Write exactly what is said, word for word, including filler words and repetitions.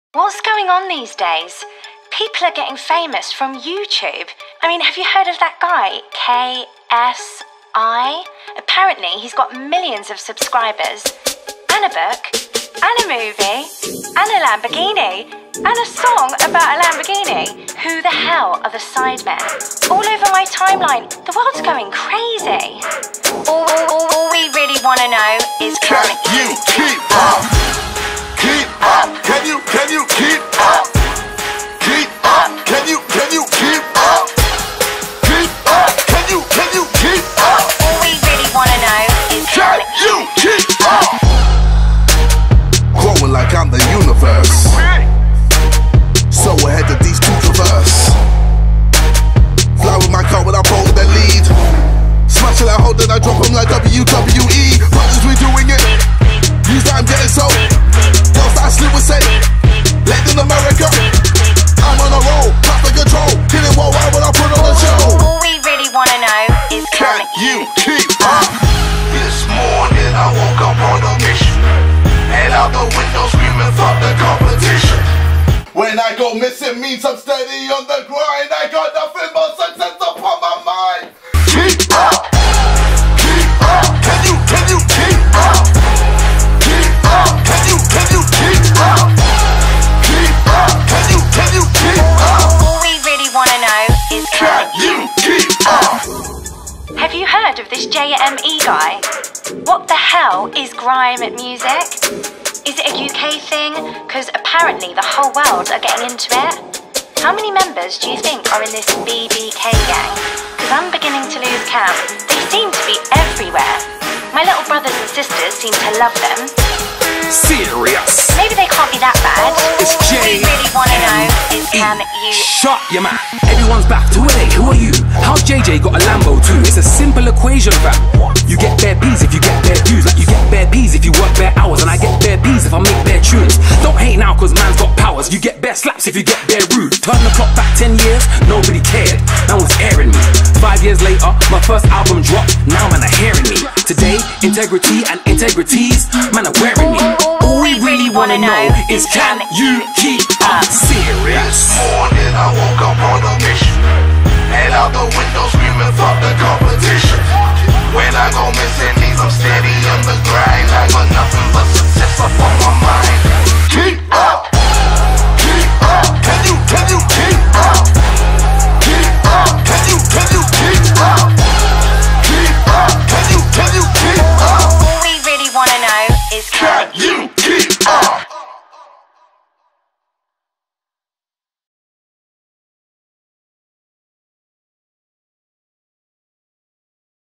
What's going on these days? People are getting famous from YouTube. I mean, have you heard of that guy, K S I? Apparently, he's got millions of subscribers, and a book, and a movie, and a Lamborghini, and a song about a Lamborghini. Who the hell are the sidemen? All over my timeline, the world's going crazy. All, all, all we really want to know is can, can you keep up? Keep up. Can you, can you keep up? Keep up. Can you, can you keep up? Keep up. Can you, can you keep up? All we really want to know is can you keep up? Growing like I'm the universe, so ahead of these two traverse. Fly with my car without pole the lead. Smash it, I hold it, I drop them like W W E. Punches, we doing it. Use that I'm getting so. Whilst I slip with say, late in America, I'm on a roll, perfect control. Hitting what I when I put on the show. All we really want to know is can, can you keep up? This morning I woke up on a mission. Head out the window screaming fuck the competition. When I go missing means I'm steady on the grind. I got nothing but success upon my mind. Keep up, keep up. Can you, can you keep up? Keep up. Can you, can you keep up? Keep up. Can you, can you keep up? All we really want to know is can you keep up? Have you heard of this J M E guy? What the hell is grime music? Is it a U K thing? Because apparently the whole world are getting into it. How many members do you think are in this B B K gang? Because I'm beginning to lose count. They seem to be everywhere. My little brothers and sisters seem to love them. Serious? Maybe they can't be that bad. It's J. What we really want to know is can you... Shut your mouth. Everyone's back to it. Hey, who are you? How's J J got a Lambo too? It's a simple equation, fam. You get bare peas if you get bare views. Like you get bare peas if you work bare hours. And I get bare peas if I make bare tunes. Don't hate now cause man's got powers. You get bare slaps if you get bare rude. Turn the clock back ten years, nobody cared. No one's airing me. Five years later, my first album dropped. Now man are hearing me. Today, integrity and integrities, man are wearing me. All we really wanna know is can you keep up? Serious? This morning I woke up on a mission. Head out the window screaming fuck the competition. When I go missing these, I'm steady on the grind. I got nothing but success up on my mind.